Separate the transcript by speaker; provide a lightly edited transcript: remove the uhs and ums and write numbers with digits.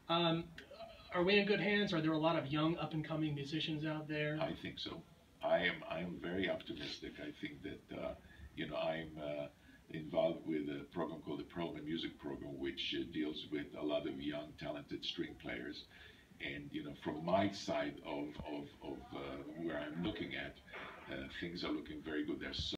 Speaker 1: Um, are we in good hands? Are there a lot of young, up-and-coming musicians out there?
Speaker 2: I think so. I am very optimistic. I think that I'm involved with a program called the Perlman Music Program, which deals with a lot of young, talented string players. And from my side of where I'm looking at, things are looking very good. There's